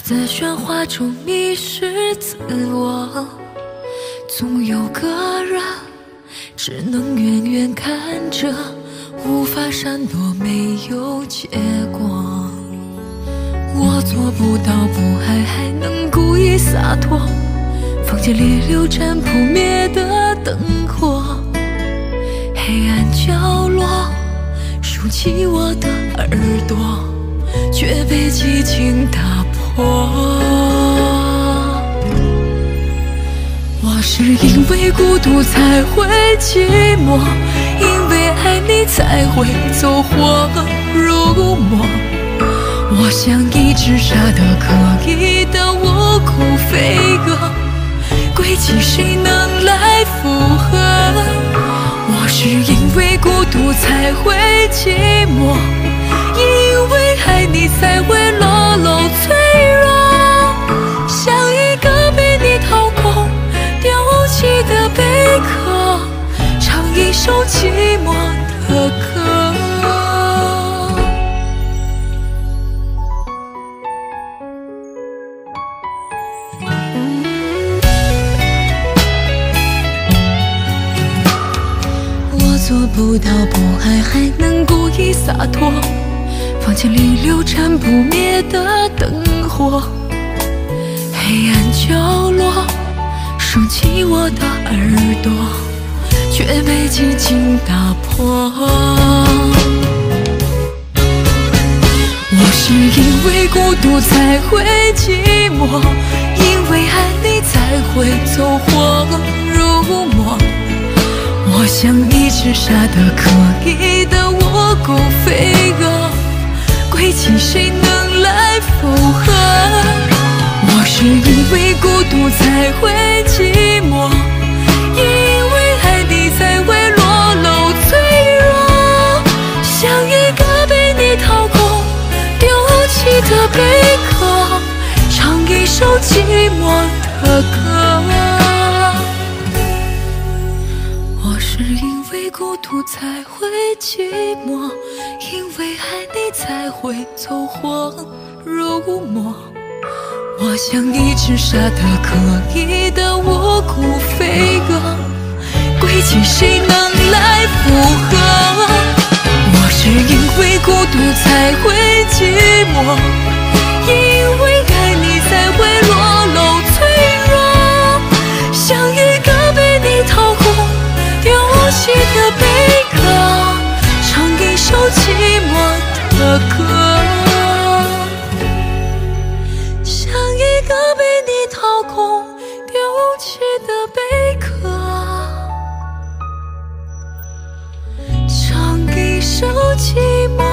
在喧哗中迷失自我，总有个人只能远远看着，无法闪躲，没有结果。我做不到不爱，还能故意洒脱，房间里流转扑灭的灯火，黑暗角落竖起我的耳朵，却被寂静打破。我是因为孤独才会寂寞，因为爱你才会走火入魔。我像一只傻得可以的无辜飞蛾，归期谁能来附和？我是因为孤独才会寂寞，因为爱你才会裸露脆弱，像一个被你掏空丢弃的贝壳，唱一首寂寞的歌。做不到不爱，还能故意洒脱，房间里流转不灭的灯火，黑暗角落竖起我的耳朵，却被寂静打破。我是因为孤独才会寂寞，因为爱你才会走火入魔。我像一只傻得可以的无辜飞蛾，归期谁能来附和？我是因为孤独才会寂寞，因为爱你才会裸露脆弱，像一个被你掏空丢弃的贝壳，唱一首寂寞的歌。我是因为孤独才会寂寞，因为爱你才会走火入魔。我像一只傻得可以的无辜飞蛾，归期谁能来附和？我是因为孤独才会寂寞，因为爱你才会裸露脆弱，像一个被你掏空丢弃的贝壳，唱一首寂寞的歌，像一个被你掏空丢弃的贝壳，唱一首寂寞